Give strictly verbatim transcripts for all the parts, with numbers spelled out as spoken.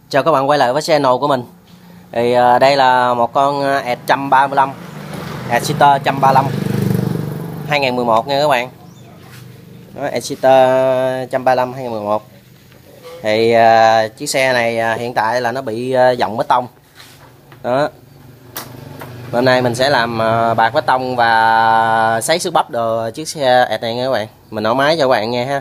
Chào các bạn quay lại với channel của mình. Thì uh, đây là một con Edge một trăm ba mươi lăm, Edge Shooter một trăm ba mươi lăm hai nghìn mười một nha các bạn. Đó, Edge Shooter một trăm ba mươi lăm hai nghìn mười một. Thì uh, chiếc xe này uh, hiện tại là nó bị uh, dòng bê tông. Đó. Hôm nay mình sẽ làm uh, bạc bê tông và sấy xước bắp đồ chiếc xe Edge này nha các bạn. Mình nổ máy cho các bạn nghe ha.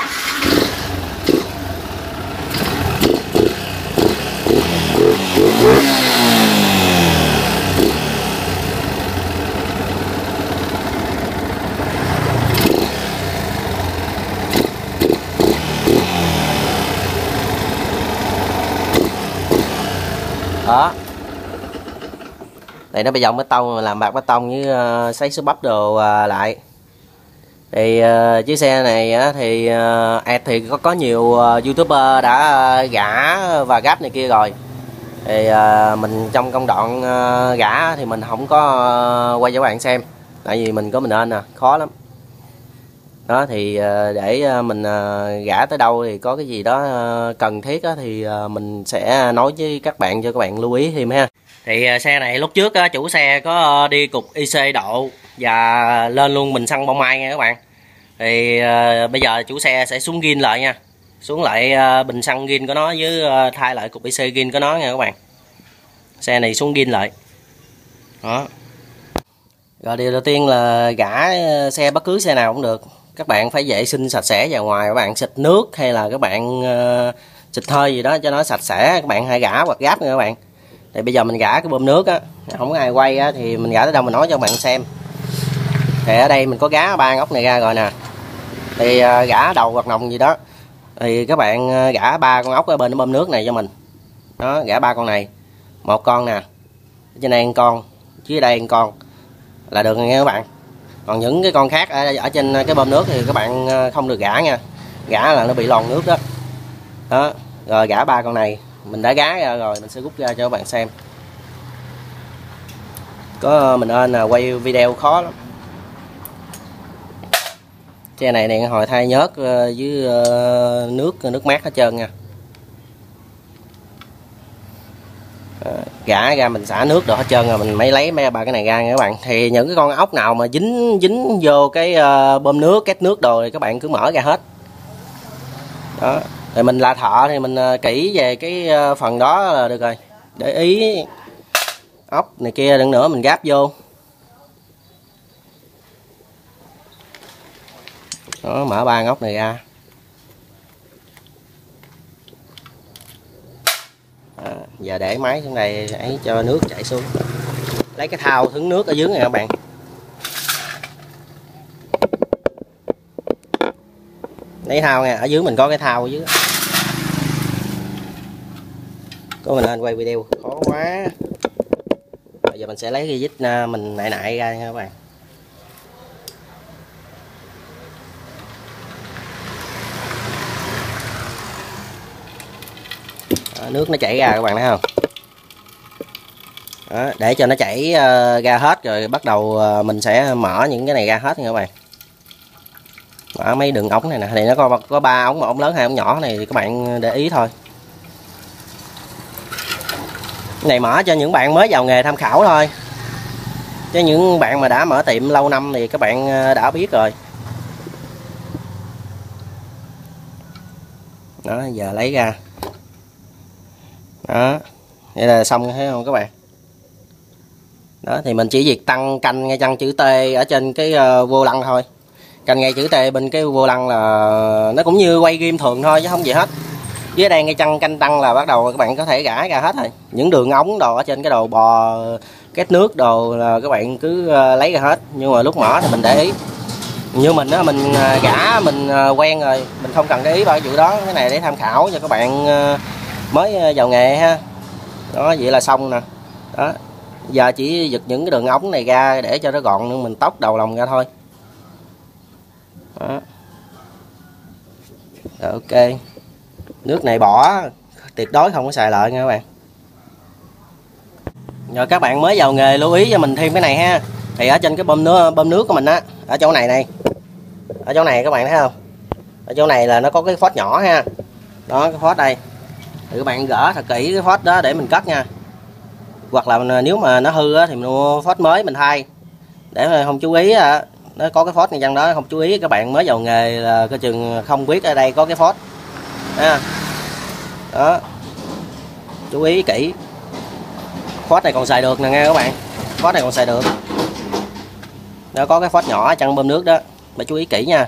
Đó, đây nó bị dòng bê tông, làm bạc bê tông với uh, sấy xước bắp đồ uh, lại. Thì uh, chiếc xe này uh, thì uh, Edge thì có có nhiều uh, youtuber đã uh, gã và gáp này kia rồi. Thì uh, mình trong công đoạn uh, gã thì mình không có uh, quay cho các bạn xem, tại vì mình có mình nên à, khó lắm. Đó thì uh, để uh, mình uh, gã tới đâu thì có cái gì đó uh, cần thiết á, thì uh, mình sẽ nói với các bạn cho các bạn lưu ý thêm ha. Thì uh, xe này lúc trước uh, chủ xe có uh, đi cục i xê độ và lên luôn bình xăng bông mai nha các bạn. Thì uh, bây giờ chủ xe sẽ xuống gin lại nha, xuống lại uh, bình xăng gin của nó với uh, thay lại cục i xê gin của nó nha các bạn. Xe này xuống gin lại. Đó. Rồi điều đầu tiên là gã xe bất cứ xe nào cũng được, các bạn phải vệ sinh sạch sẽ vào ngoài, các bạn xịt nước hay là các bạn uh, xịt hơi gì đó cho nó sạch sẽ, các bạn hay gã hoặc gáp nha các bạn. Thì bây giờ mình gã cái bơm nước á, không có ai quay á, thì mình gã tới đâu mình nói cho các bạn xem. Thì ở đây mình có gá ba ốc này ra rồi nè. Thì uh, gã đầu hoặc nòng gì đó thì các bạn uh, gã ba con ốc ở bên cái bơm nước này cho mình. Đó, gã ba con này, một con nè, trên đây một con, dưới đây một con là được nghe các bạn. Còn những cái con khác ở, ở trên cái bơm nước thì các bạn không được gã nha, gã là nó bị lòn nước đó. Đó, rồi gã ba con này mình đã gá ra rồi, mình sẽ rút ra cho các bạn xem. Có mình nên là quay video khó lắm. Xe này đèn hồi thay nhớt với nước nước mát hết trơn nha. Gã ra mình xả nước được hết trơn rồi mình mới lấy mấy ba cái này ra nha các bạn. Thì những cái con ốc nào mà dính dính vô cái uh, bơm nước, két nước đồ thì các bạn cứ mở ra hết. Đó, thì mình là thợ thì mình uh, kỹ về cái uh, phần đó là được rồi. Để ý ốc này kia đừng nữa mình gáp vô. Đó, mở ba ốc này ra. À, giờ để máy xuống đây ấy cho nước chảy xuống, lấy cái thau thứng nước ở dưới này các bạn. Lấy thau nha, ở dưới mình có cái thau ở dưới. Có mình lên quay video khó quá. Bây giờ mình sẽ lấy cái vít mình nại nại ra nha các bạn. Đó, nước nó chảy ra các bạn thấy không? Đó, để cho nó chảy uh, ra hết rồi bắt đầu uh, mình sẽ mở những cái này ra hết nha các bạn. Mở mấy đường ống này nè, thì nó có có ba ống, một ống lớn hai ống nhỏ này thì các bạn để ý thôi. Cái này mở cho những bạn mới vào nghề tham khảo thôi, chứ những bạn mà đã mở tiệm lâu năm thì các bạn đã biết rồi. Đó, giờ lấy ra. Đó, vậy là xong thấy không các bạn. Đó thì mình chỉ việc tăng canh ngay chân chữ T ở trên cái uh, vô lăng thôi. Canh ngay chữ T bên cái vô lăng là nó cũng như quay game thường thôi chứ không gì hết. Dưới đây ngay chân canh tăng là bắt đầu các bạn có thể gãi ra hết rồi. Những đường ống đồ ở trên cái đầu bò, két nước đồ là các bạn cứ uh, lấy ra hết. Nhưng mà lúc mở thì mình để ý. Như mình á, mình uh, gã mình uh, quen rồi, mình không cần để ý bao vụ đó. Cái này để tham khảo cho các bạn uh, mới vào nghề ha. Đó, vậy là xong nè. Đó, giờ chỉ giật những cái đường ống này ra để cho nó gọn nữa, mình tóc đầu lòng ra thôi. Đó. Rồi, ok. Nước này bỏ tuyệt đối không có xài lợi nha các bạn. Rồi các bạn mới vào nghề lưu ý cho mình thêm cái này ha. Thì ở trên cái bơm nước bơm nước của mình á, ở chỗ này này. Ở chỗ này các bạn thấy không? Ở chỗ này là nó có cái phốt nhỏ ha. Đó, cái phốt đây. thì các bạn gỡ thật kỹ cái phốt đó để mình cất nha. Hoặc là nếu mà nó hư á, thì mình mua phốt mới mình thay. Để mà không chú ý á, nó có cái phốt này trong đó không chú ý, các bạn mới vào nghề là coi chừng không biết ở đây có cái phốt ha. Đó, chú ý kỹ. Phốt này còn xài được nè nghe các bạn, phốt này còn xài được. Nó có cái phốt nhỏ ở chân bơm nước đó, phải chú ý kỹ nha.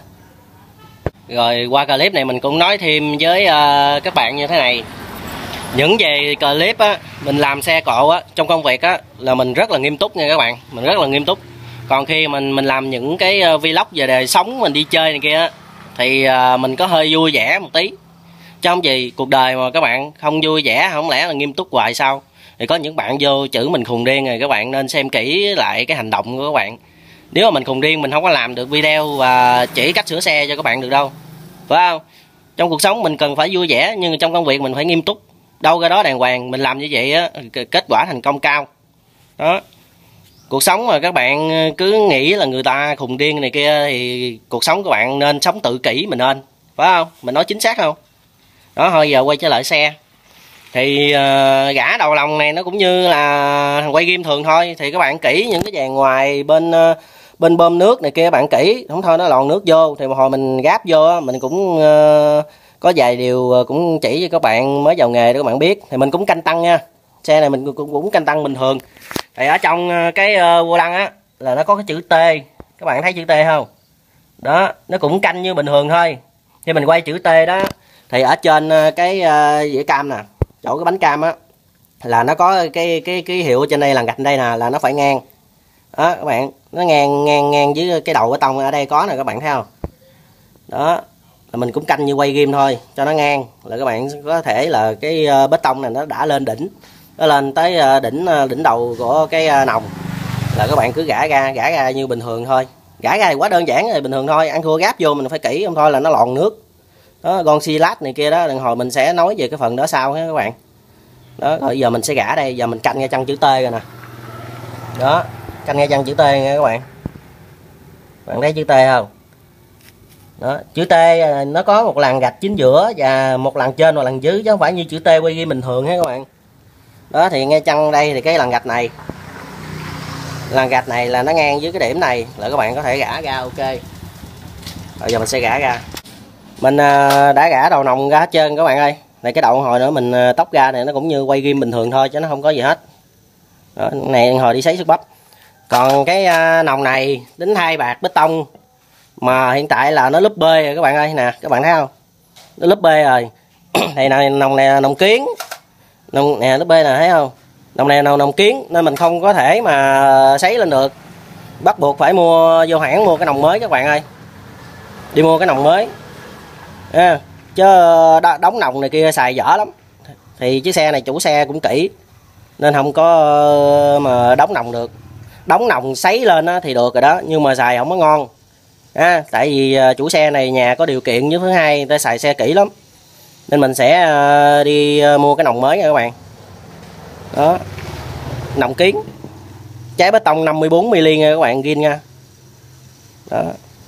Rồi qua clip này mình cũng nói thêm với uh, các bạn như thế này. Những về clip á, mình làm xe cộ á, trong công việc á là mình rất là nghiêm túc nha các bạn, mình rất là nghiêm túc. Còn khi mình mình làm những cái vlog về đời sống, mình đi chơi này kia á, thì uh, mình có hơi vui vẻ một tí. Chứ không gì cuộc đời mà các bạn không vui vẻ, không lẽ là nghiêm túc hoài sao? Thì có những bạn vô chữ mình khùng điên rồi, các bạn nên xem kỹ lại cái hành động của các bạn. Nếu mà mình khùng điên mình không có làm được video và chỉ cách sửa xe cho các bạn được đâu, phải không? Trong cuộc sống mình cần phải vui vẻ, nhưng trong công việc mình phải nghiêm túc. Đâu ra đó đàng hoàng, mình làm như vậy á, kết quả thành công cao. Đó. Cuộc sống mà các bạn cứ nghĩ là người ta khùng điên này kia thì cuộc sống các bạn nên sống tự kỷ mình nên, phải không? Mình nói chính xác không? Đó, thôi giờ quay trở lại xe. Thì uh, gã đầu lòng này nó cũng như là quay game thường thôi. Thì các bạn kỹ những cái dàn ngoài bên uh, bên bơm nước này kia, các bạn kỹ, không thôi nó lòn nước vô. Thì một hồi mình gáp vô mình cũng uh, có vài điều cũng chỉ cho các bạn mới vào nghề để các bạn biết. Thì mình cũng canh tăng nha, xe này mình cũng, cũng canh tăng bình thường. Thì ở trong cái uh, vô lăng á là nó có cái chữ T, các bạn thấy chữ T không? Đó, nó cũng canh như bình thường thôi. Khi mình quay chữ T đó thì ở trên cái uh, dĩa cam nè, chỗ cái bánh cam á là nó có cái cái cái hiệu ở trên đây là gạch đây nè, là nó phải ngang. Đó các bạn, nó ngang ngang ngang với cái đầu bê tông ở đây có nè, các bạn thấy không? Đó, là mình cũng canh như quay game thôi, cho nó ngang là các bạn có thể là cái uh, bê tông này nó đã lên đỉnh, nó lên tới uh, đỉnh uh, đỉnh đầu của cái uh, nòng, là các bạn cứ gã ra gã ra như bình thường thôi. Gã ra thì quá đơn giản rồi, bình thường thôi, ăn thua gáp vô mình phải kỹ, không thôi là nó lòn nước. Đó, con xi lát này kia đó, đừng hồi mình sẽ nói về cái phần đó sau ha các bạn. Đó, rồi giờ mình sẽ gã đây, giờ mình canh ngay chân chữ T rồi nè. Đó, canh ngay chân chữ T nha các bạn. Bạn thấy chữ T không? Đó, chữ T nó có một làn gạch chính giữa và một làn trên và làn dưới, chứ không phải như chữ T quay ghi bình thường ha các bạn. Đó, thì ngay chân đây thì cái làn gạch này, làn gạch này là nó ngang với cái điểm này, là các bạn có thể gã ra. Ok, rồi giờ mình sẽ gã ra. Mình đã gã đầu nòng ra hết trơn các bạn ơi. Này cái đầu hồi nữa mình tóc ra này nó cũng như quay game bình thường thôi, chứ nó không có gì hết. Đó, này hồi đi sấy sức bắp. Còn cái nòng này đính hai bạc bê tông mà hiện tại là nó lúp bê rồi các bạn ơi. Nè các bạn thấy không, nó lúp bê rồi. Này này nòng này là nòng kiến, nòng nè lúp bê nè, thấy không? Nòng này là nòng kiến nên mình không có thể mà sấy lên được, bắt buộc phải mua vô hãng mua cái nòng mới các bạn ơi, đi mua cái nòng mới à, chứ đóng nòng này kia xài dở lắm. Thì chiếc xe này chủ xe cũng kỹ nên không có mà đóng nòng được. Đóng nòng sấy lên thì được rồi đó, nhưng mà xài không có ngon à, tại vì chủ xe này nhà có điều kiện, với thứ hai người ta xài xe kỹ lắm nên mình sẽ đi mua cái nòng mới nha các bạn. Đó, nòng kiến trái bê tông năm mươi bốn mi li nha các bạn, ghi nha. Đó,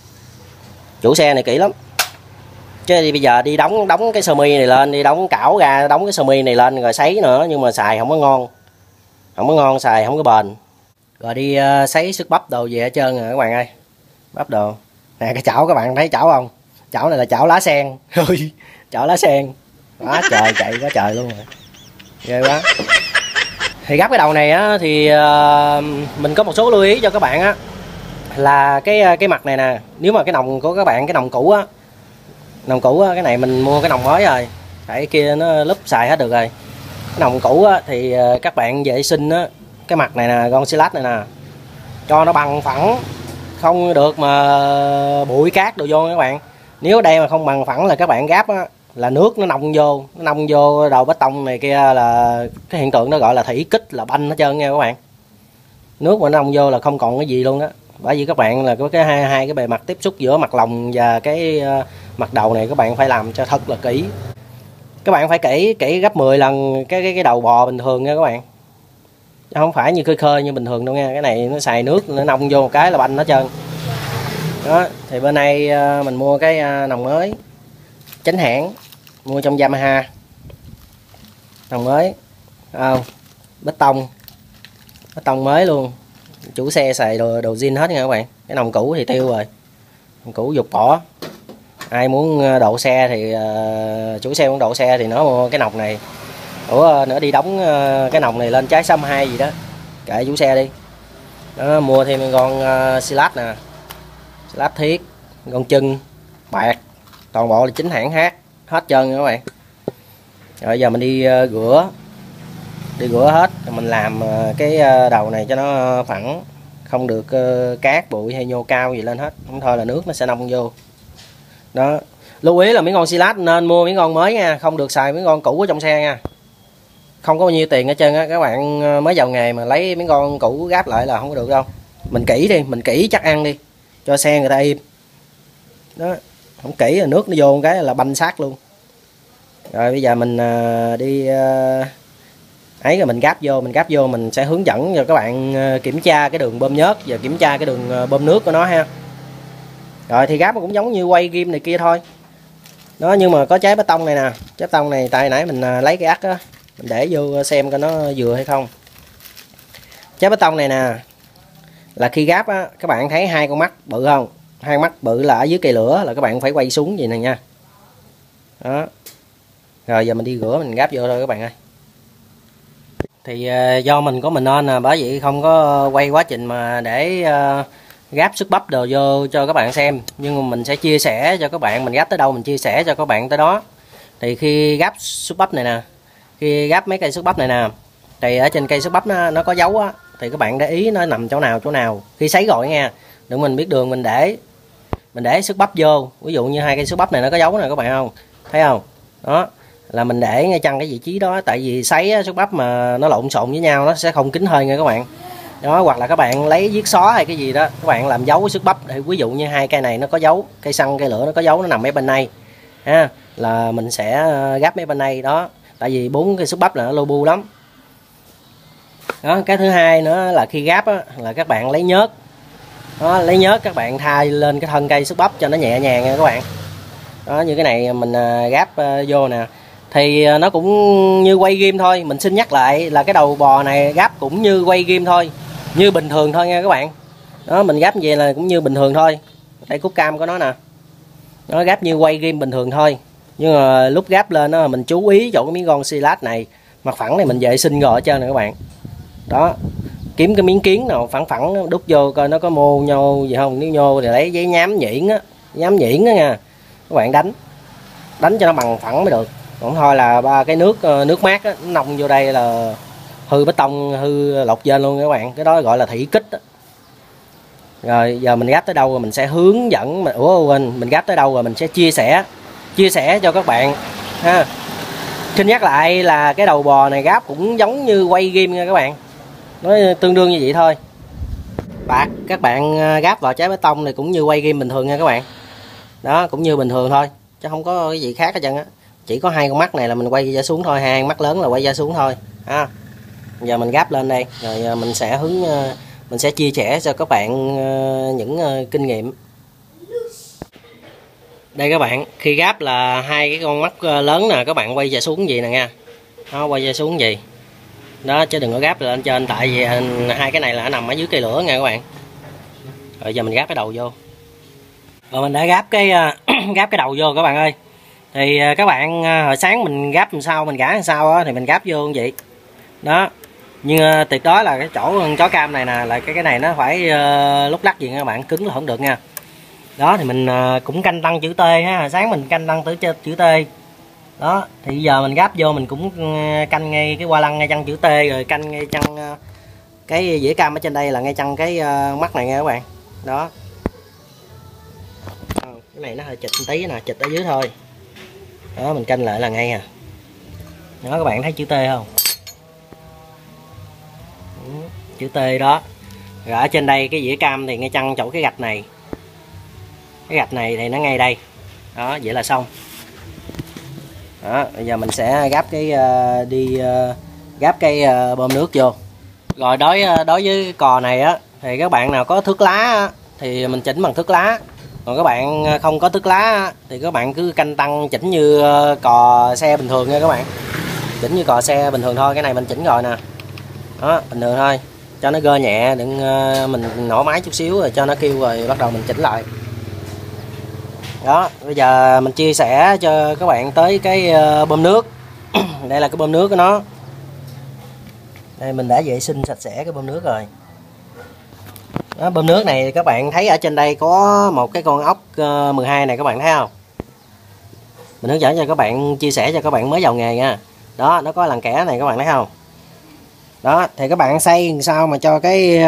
chủ xe này kỹ lắm. Chứ đi bây giờ đi đóng đóng cái sơ mi này lên, đi đóng cảo ra đóng cái sơ mi này lên rồi sấy nữa, nhưng mà xài không có ngon, không có ngon, xài không có bền. Rồi đi uh, sấy sức bắp đồ về hết trơn rồi các bạn ơi, bắp đồ nè. Cái chảo các bạn thấy chảo không? Chảo này là chảo lá sen. Chảo lá sen quá trời, chạy quá trời luôn rồi, ghê quá. Thì gắp cái đầu này á thì uh, mình có một số lưu ý cho các bạn á, là cái cái mặt này nè, nếu mà cái nòng của các bạn, cái nòng cũ á, nòng cũ á, cái này mình mua cái nòng mới rồi, tại kia nó lúp xài hết được rồi. Cái nòng cũ á, thì các bạn vệ sinh á, cái mặt này nè, con xi lát này nè, cho nó bằng phẳng, không được mà bụi cát đồ vô các bạn. Nếu đây mà không bằng phẳng là các bạn gáp á, là nước nó nông vô, nó nông vô đầu bê tông này kia, là cái hiện tượng nó gọi là thủy kích, là banh hết trơn nha các bạn. Nước mà nó nông vô là không còn cái gì luôn đó. Bởi vì các bạn là có cái hai hai cái bề mặt tiếp xúc giữa mặt lòng và cái uh, mặt đầu này, các bạn phải làm cho thật là kỹ. Các bạn phải kỹ kỹ gấp mười lần cái cái cái đầu bò bình thường nha các bạn, chứ không phải như khơi khơi như bình thường đâu nha. Cái này nó xài nước nó nông vô một cái là banh hết trơn. Đó, thì bên này uh, mình mua cái uh, nòng mới chính hãng, mua trong Yamaha. Nòng mới không, bê tông bê tông mới luôn, chủ xe xài đồ đồ zin hết nha các bạn. Cái nòng cũ thì tiêu rồi, nòng cũ dục bỏ. Ai muốn độ xe thì uh, chủ xe muốn độ xe thì nó mua cái nòng này. Ủa nữa đi đóng uh, cái nòng này lên trái sâm hai gì đó, kệ chủ xe đi. Đó, mua thêm con uh, Silat nè, Silat thiết, con chân bạc, toàn bộ là chính hãng hát hết trơn nha các bạn. Rồi giờ mình đi uh, rửa đi rửa hết rồi mình làm uh, cái uh, đầu này cho nó phẳng, không được uh, cát bụi hay nhô cao gì lên hết, không thôi là nước nó sẽ nông vô. Đó, lưu ý là mấy con Silat nên mua mấy con mới nha, không được xài mấy con cũ ở trong xe nha. Không có bao nhiêu tiền hết trơn á, các bạn mới vào nghề mà lấy mấy con cũ gáp lại là không có được đâu. Mình kỹ đi, mình kỹ chắc ăn đi, cho xe người ta im. Đó, không kỹ là nước nó vô một cái là banh xác luôn. Rồi bây giờ mình đi ấy rồi mình gáp vô, mình gáp vô mình sẽ hướng dẫn cho các bạn kiểm tra cái đường bơm nhớt và kiểm tra cái đường bơm nước của nó ha. Rồi thì gáp nó cũng giống như quay ghim này kia thôi. Đó, nhưng mà có trái bê tông này nè, trái bê tông này tại nãy mình lấy cái ắt á, mình để vô xem coi nó vừa hay không. Trái bê tông này nè là khi gáp á, các bạn thấy hai con mắt bự không? Hai mắt bự là ở dưới cây lửa là các bạn phải quay xuống vậy nè nha. Đó. Rồi giờ mình đi rửa mình gáp vô thôi các bạn ơi. Thì uh, do mình có mình nên à, bởi vậy không có quay quá trình mà để uh, gáp sức bắp đồ vô cho các bạn xem, nhưng mà mình sẽ chia sẻ cho các bạn, mình gáp tới đâu mình chia sẻ cho các bạn tới đó. Thì khi gáp xúc bắp này nè, khi gáp mấy cây xúc bắp này nè, thì ở trên cây xúc bắp nó, nó có dấu á, thì các bạn để ý nó nằm chỗ nào chỗ nào khi sấy gọi nha, đừng mình biết đường mình để mình để xúc bắp vô. Ví dụ như hai cây xúc bắp này nó có dấu nè các bạn không thấy không, đó là mình để ngay chăng cái vị trí đó, tại vì sấy xúc bắp mà nó lộn xộn với nhau nó sẽ không kín hơi nha các bạn. Đó, hoặc là các bạn lấy viết xó hay cái gì đó các bạn làm dấu với xúc bắp, thì ví dụ như hai cây này nó có dấu, cây xăng cây lửa nó có dấu, nó nằm mấy bên này ha, là mình sẽ gáp mấy bên này đó, tại vì bốn cây xúc bắp là nó lô bu lắm. Đó, cái thứ hai nữa là khi gáp á, là các bạn lấy nhớt. Đó, lấy nhớt các bạn thay lên cái thân cây xúc bắp cho nó nhẹ nhàng nha các bạn. Đó, như cái này mình gáp vô nè, thì nó cũng như quay ghim thôi. Mình xin nhắc lại là cái đầu bò này gáp cũng như quay ghim thôi, như bình thường thôi nha các bạn. Đó, mình gáp như vậy là cũng như bình thường thôi. Đây cúc cam của nó nè, nó gáp như quay ghim bình thường thôi, nhưng mà lúc gáp lên đó mình chú ý chỗ cái miếng con Silat này, mặt phẳng này mình vệ sinh rồi hết trơn nè các bạn. Đó, kiếm cái miếng kiến nào phẳng phẳng đút vô coi nó có mô nhô gì không, nếu nhô thì lấy giấy nhám nhuyễn á, nhám nhuyễn đó nha các bạn, đánh đánh cho nó bằng phẳng mới được. Còn thôi là ba cái nước nước mát á, nó nông vô đây là hư bê tông, hư lột dên luôn các bạn, cái đó gọi là thủy kích đó. Rồi giờ mình gáp tới đâu rồi mình sẽ hướng dẫn mình ủa quên mình gáp tới đâu rồi mình sẽ chia sẻ chia sẻ cho các bạn ha. Xin nhắc lại là cái đầu bò này gáp cũng giống như quay ghim nha các bạn, nó tương đương như vậy thôi. Bạc các bạn gáp vào trái bê tông này cũng như quay ghim bình thường nha các bạn. Đó, cũng như bình thường thôi chứ không có cái gì khác hết trơn á, chỉ có hai con mắt này là mình quay ra xuống thôi, hai con mắt lớn là quay ra xuống thôi ha. Giờ mình gáp lên đây rồi mình sẽ hướng mình sẽ chia sẻ cho các bạn những kinh nghiệm. Đây các bạn, khi gáp là hai cái con mắt lớn nè, các bạn quay ra xuống gì nè nha. Đó, quay ra xuống gì đó chứ đừng có gáp lên trên, tại vì hai cái này là nằm ở dưới cây lửa nha các bạn. Rồi giờ mình gáp cái đầu vô. Rồi mình đã gáp cái gáp cái đầu vô các bạn ơi. Thì các bạn hồi sáng mình gáp làm sao, mình gã làm sao á, thì mình gáp vô như vậy. Đó. Nhưng tuyệt đối là cái chỗ chó cam này nè, là cái cái này nó phải uh, lúc lắc gì nha các bạn, cứng là không được nha. Đó thì mình uh, cũng canh tăng chữ T ha, hồi sáng mình canh tăng tới chữ T. Đó, thì giờ mình gáp vô mình cũng canh ngay cái qua lăng ngay chân chữ T, rồi canh ngay chân uh, cái dĩa cam ở trên đây là ngay chân cái uh, mắt này nha các bạn. Đó. Cái này nó hơi chịch một tí nè, chịch ở dưới thôi. Đó, mình canh lại là ngay à. Đó, các bạn thấy chữ T không? Chữ T đó. Rồi ở trên đây cái dĩa cam thì ngay chân chỗ cái gạch này. Cái gạch này thì nó ngay đây. Đó, vậy là xong. Đó, bây giờ mình sẽ gáp cái uh, đi uh, gáp cái uh, bơm nước vô. Rồi đối đối với cò này á thì các bạn nào có thước lá á, thì mình chỉnh bằng thước lá. Còn các bạn không có thước lá á, thì các bạn cứ canh tăng chỉnh như uh, cò xe bình thường nha các bạn. chỉnh như cò xe bình thường thôi. Cái này mình chỉnh rồi nè, đó bình thường thôi, cho nó gơ nhẹ, đừng mình nổ máy chút xíu rồi cho nó kêu rồi bắt đầu mình chỉnh lại. Đó, bây giờ mình chia sẻ cho các bạn tới cái bơm nước. Đây là cái bơm nước của nó. Đây mình đã vệ sinh sạch sẽ cái bơm nước rồi. Đó, bơm nước này các bạn thấy ở trên đây có một cái con ốc mười hai này, các bạn thấy không? Mình hướng dẫn cho các bạn, chia sẻ cho các bạn mới vào nghề nha. Đó, nó có lằn kẽ này, các bạn thấy không? Đó, thì các bạn xây làm sao mà cho cái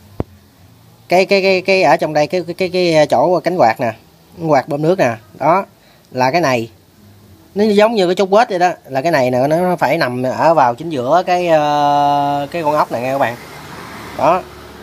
cái cái cái cái ở trong đây cái cái cái, cái chỗ cánh quạt nè, quạt bơm nước nè, đó là cái này. Nó giống như cái chốt quết vậy đó, là cái này nè, nó phải nằm ở vào chính giữa cái cái con ốc này nha các bạn. Đó.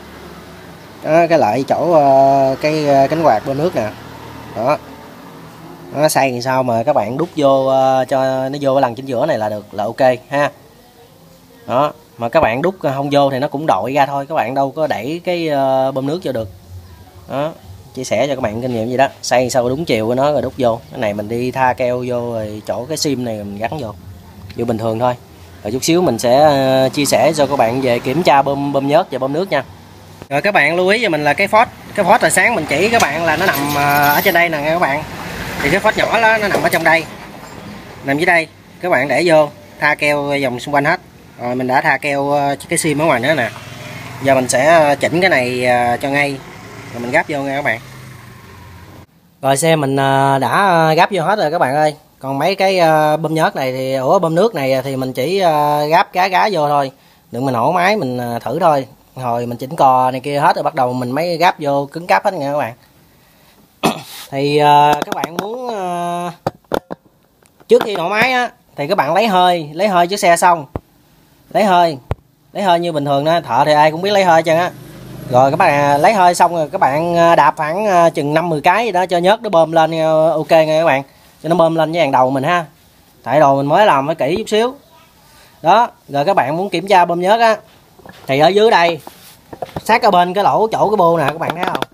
Đó, cái lại chỗ cái cánh quạt bơm nước nè. Đó. Nó xây làm sao mà các bạn đút vô cho nó vô cái lần chính giữa này là được, là ok ha. Đó, mà các bạn đút không vô thì nó cũng đội ra thôi, các bạn đâu có đẩy cái bơm nước vô được. Đó, chia sẻ cho các bạn kinh nghiệm gì đó, xây sao đúng chiều của nó rồi đút vô. Cái này mình đi tha keo vô rồi chỗ cái sim này mình gắn vô, vô bình thường thôi. Rồi chút xíu mình sẽ chia sẻ cho các bạn về kiểm tra bơm bơm nhớt và bơm nước nha. Rồi các bạn lưu ý cho mình là cái phốt, cái phốt là sáng mình chỉ các bạn là nó nằm ở trên đây nè các bạn. Thì cái phốt nhỏ đó nó nằm ở trong đây, nằm dưới đây, các bạn để vô tha keo vòng xung quanh hết. Rồi mình đã tha keo cái sim ở ngoài nữa nè. Giờ mình sẽ chỉnh cái này cho ngay rồi mình gáp vô nha các bạn. Rồi xe mình đã gáp vô hết rồi các bạn ơi. Còn mấy cái bơm nhớt này thì ủa bơm nước này thì mình chỉ gáp cá gá vô thôi, đừng mình nổ máy mình thử thôi. Rồi mình chỉnh cò này kia hết rồi bắt đầu mình mới gáp vô cứng cáp hết nha các bạn. Thì các bạn muốn trước khi nổ máy á thì các bạn lấy hơi, lấy hơi chiếc xe xong. Lấy hơi, lấy hơi như bình thường đó, thợ thì ai cũng biết lấy hơi chân á. Rồi các bạn lấy hơi xong rồi các bạn đạp khoảng chừng năm mười cái gì đó cho nhớt nó bơm lên ok nha các bạn. Cho nó bơm lên với hàng đầu mình ha. Tại đồ mình mới làm phải kỹ chút xíu. Đó, rồi các bạn muốn kiểm tra bơm nhớt á thì ở dưới đây, sát ở bên cái lỗ chỗ cái bô nè, các bạn thấy không?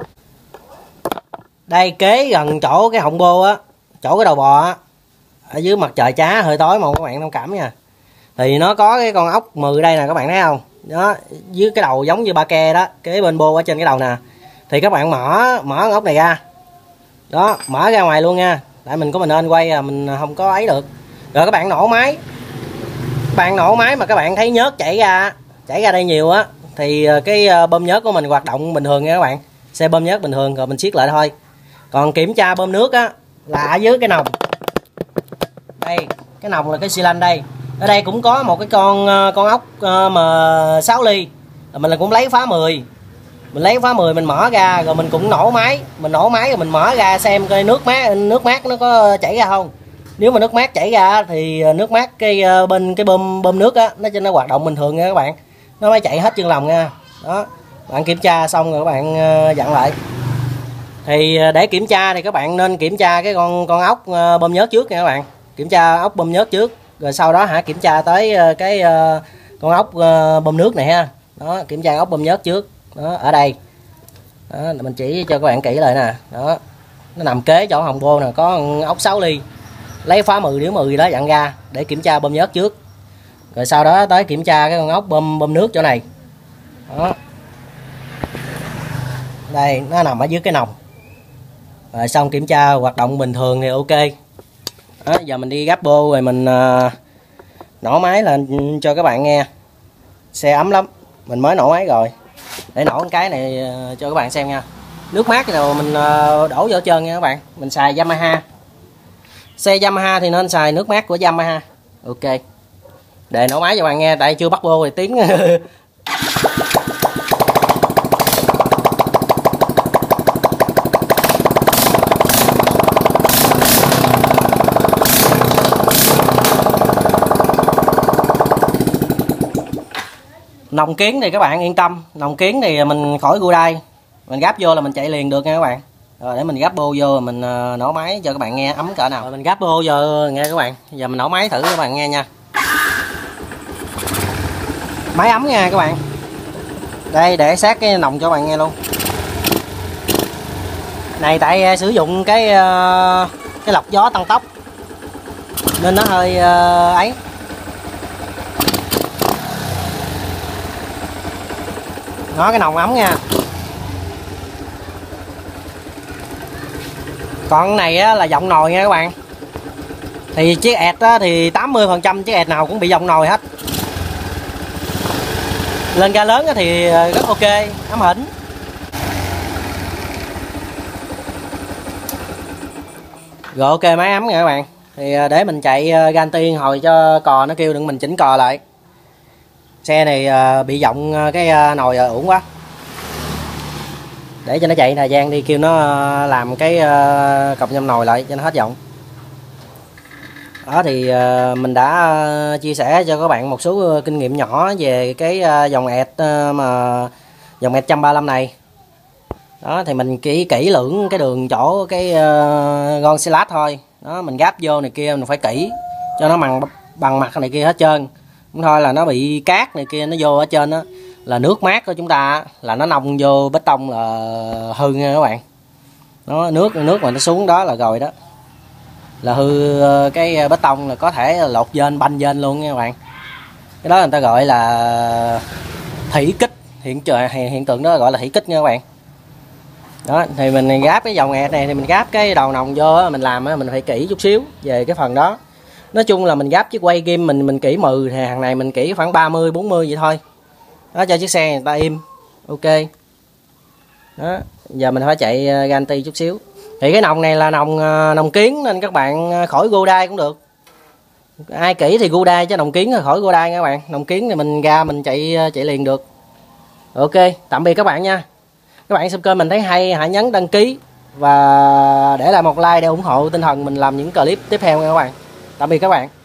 Đây kế gần chỗ cái họng bô á, chỗ cái đầu bò á, ở dưới mặt trời chá hơi tối mà các bạn thông cảm nha. Thì nó có cái con ốc mười đây nè, các bạn thấy không? Đó, dưới cái đầu giống như ba ke đó, kế bên bô ở trên cái đầu nè. Thì các bạn mở mở con ốc này ra. Đó, mở ra ngoài luôn nha. Tại mình có mình nên quay à, mình không có ấy được. Rồi các bạn nổ máy. Các bạn nổ máy mà các bạn thấy nhớt chảy ra, chảy ra đây nhiều á thì cái bơm nhớt của mình hoạt động bình thường nha các bạn. Xe bơm nhớt bình thường rồi mình siết lại thôi. Còn kiểm tra bơm nước á là ở dưới cái nòng. Đây, cái nòng là cái xi lanh đây. Ở đây cũng có một cái con con ốc mà sáu ly. Mình là cũng lấy phá mười. Mình lấy phá mười mình mở ra rồi mình cũng nổ máy, mình nổ máy rồi mình mở ra xem coi nước mát nước mát nó có chảy ra không. Nếu mà nước mát chảy ra thì nước mát cái bên cái bơm bơm nước á nó cho nó hoạt động bình thường nha các bạn. Nó mới chạy hết chân lòng nha. Đó. Bạn kiểm tra xong rồi các bạn dặn lại. Thì để kiểm tra thì các bạn nên kiểm tra cái con con ốc bơm nhớt trước nha các bạn. Kiểm tra ốc bơm nhớt trước rồi sau đó hả kiểm tra tới cái con ốc bơm nước này ha. Đó, kiểm tra ốc bơm nhớt trước. Đó, ở đây. Đó, mình chỉ cho các bạn kỹ lại nè. Đó. Nó nằm kế chỗ hồng bô nè, có ốc sáu ly. Lấy phá mười điếu mười đó dặn ra để kiểm tra bơm nhớt trước. Rồi sau đó tới kiểm tra cái con ốc bơm bơm nước chỗ này. Đó. Đây, nó nằm ở dưới cái nòng. Rồi xong kiểm tra hoạt động bình thường thì ok. Đó, giờ mình đi gáp bô rồi mình uh, nổ máy lên cho các bạn nghe. Xe ấm lắm, mình mới nổ máy rồi. Để nổ cái này uh, cho các bạn xem nha. Nước mát rồi mình uh, đổ vô trơn nha các bạn. Mình xài Yamaha. Xe Yamaha thì nên xài nước mát của Yamaha. Ok. Để nổ máy cho các bạn nghe, tại chưa bắt bô thì tiếng nòng kiến thì các bạn yên tâm, nòng kiến thì mình khỏi gu đai, mình gáp vô là mình chạy liền được nha các bạn. Rồi để mình gáp bô vô mình nổ máy cho các bạn nghe ấm cỡ nào. Rồi mình gáp bô vô nghe các bạn. Giờ mình nổ máy thử các bạn nghe nha. Máy ấm nha các bạn. Đây để sát cái nòng cho các bạn nghe luôn. Này tại sử dụng cái cái lọc gió tăng tốc nên nó hơi ấy. Nó cái nòng ấm nha. Còn cái này á, là giọng nồi nha các bạn. Thì chiếc ẹt á, thì tám mươi phần trăm chiếc ẹt nào cũng bị giọng nồi hết. Lên ga lớn á, thì rất ok, ấm hỉnh. Rồi ok, máy ấm nha các bạn. Thì để mình chạy gan tiên hồi cho cò nó kêu đừng mình chỉnh cò lại. Xe này bị giọng cái nồi uổng quá. Để cho nó chạy thời gian đi, kêu nó làm cái cọc nhâm nồi lại cho nó hết giọng. Đó thì mình đã chia sẻ cho các bạn một số kinh nghiệm nhỏ về cái dòng ẹt mà dòng ẹt một trăm ba mươi lăm này. Đó thì mình kỹ kỹ lưỡng cái đường chỗ cái gon xi lát thôi. Đó mình gáp vô này kia mình phải kỹ cho nó bằng bằng mặt này kia hết trơn. Không thôi là nó bị cát này kia nó vô ở trên đó, là nước mát của chúng ta là nó nông vô bê tông là hư nha các bạn. Nó nước nước mà nó xuống đó là rồi đó, là hư cái bê tông, là có thể là lột dên banh dên luôn nha các bạn. Cái đó người ta gọi là thủy kích, hiện trời hiện tượng đó gọi là thủy kích nha các bạn. Đó thì mình gáp cái dòng ẹt này thì mình gáp cái đầu nòng vô mình làm mình phải kỹ chút xíu về cái phần đó. Nói chung là mình gáp chiếc quay kim mình mình kỹ mười thì hàng này mình kỹ khoảng ba mươi bốn mươi vậy thôi. Đó cho chiếc xe người ta im. Ok. Đó, giờ mình phải chạy ganti chút xíu. Thì cái nòng này là nòng nòng kiến nên các bạn khỏi gô đai cũng được. Ai kỹ thì gô đai chứ nòng kiến là khỏi gô đai nha các bạn. Nòng kiến thì mình ra mình chạy chạy liền được. Ok, tạm biệt các bạn nha. Các bạn xem kênh mình thấy hay hãy nhấn đăng ký và để lại một like để ủng hộ tinh thần mình làm những clip tiếp theo nha các bạn. Tạm biệt các bạn.